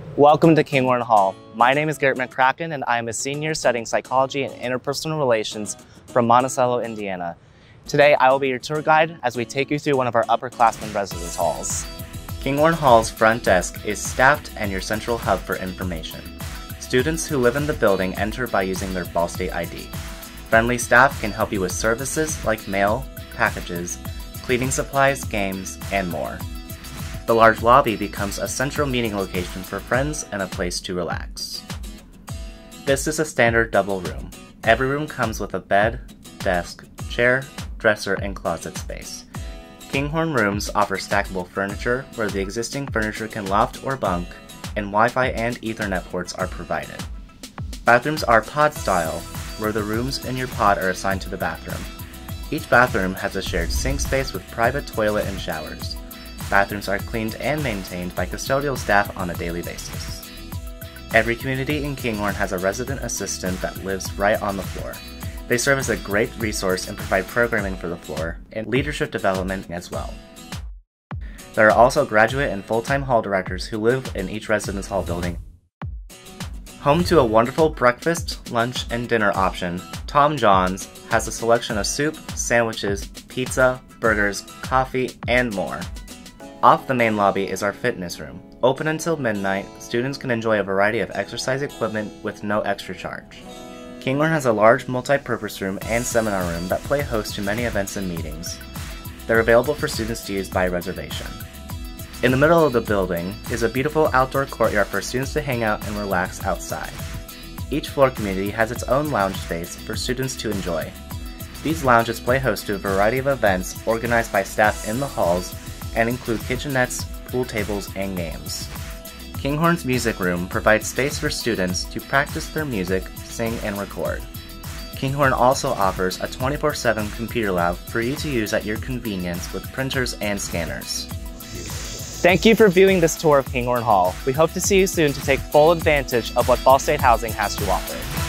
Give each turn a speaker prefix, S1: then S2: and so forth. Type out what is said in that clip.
S1: Welcome to Kinghorn Hall. My name is Garrett McCracken and I am a senior studying psychology and interpersonal relations from Monticello, Indiana. Today I will be your tour guide as we take you through one of our upperclassmen residence halls. Kinghorn Hall's front desk is staffed and your central hub for information. Students who live in the building enter by using their Ball State ID. Friendly staff can help you with services like mail, packages, cleaning supplies, games, and more. The large lobby becomes a central meeting location for friends and a place to relax. This is a standard double room. Every room comes with a bed, desk, chair, dresser, and closet space. Kinghorn rooms offer stackable furniture where the existing furniture can loft or bunk, and Wi-Fi and Ethernet ports are provided. Bathrooms are pod style, where the rooms in your pod are assigned to the bathroom. Each bathroom has a shared sink space with private toilet and showers. Bathrooms are cleaned and maintained by custodial staff on a daily basis. Every community in Kinghorn has a resident assistant that lives right on the floor. They serve as a great resource and provide programming for the floor and leadership development as well. There are also graduate and full-time hall directors who live in each residence hall building. Home to a wonderful breakfast, lunch, and dinner option, Tom John's has a selection of soup, sandwiches, pizza, burgers, coffee, and more. Off the main lobby is our fitness room. Open until midnight, students can enjoy a variety of exercise equipment with no extra charge. Kinghorn has a large multi-purpose room and seminar room that play host to many events and meetings. They're available for students to use by reservation. In the middle of the building is a beautiful outdoor courtyard for students to hang out and relax outside. Each floor community has its own lounge space for students to enjoy. These lounges play host to a variety of events organized by staff in the halls and include kitchenettes, pool tables, and games. Kinghorn's music room provides space for students to practice their music, sing, and record. Kinghorn also offers a 24/7 computer lab for you to use at your convenience with printers and scanners. Thank you for viewing this tour of Kinghorn Hall. We hope to see you soon to take full advantage of what Ball State Housing has to offer.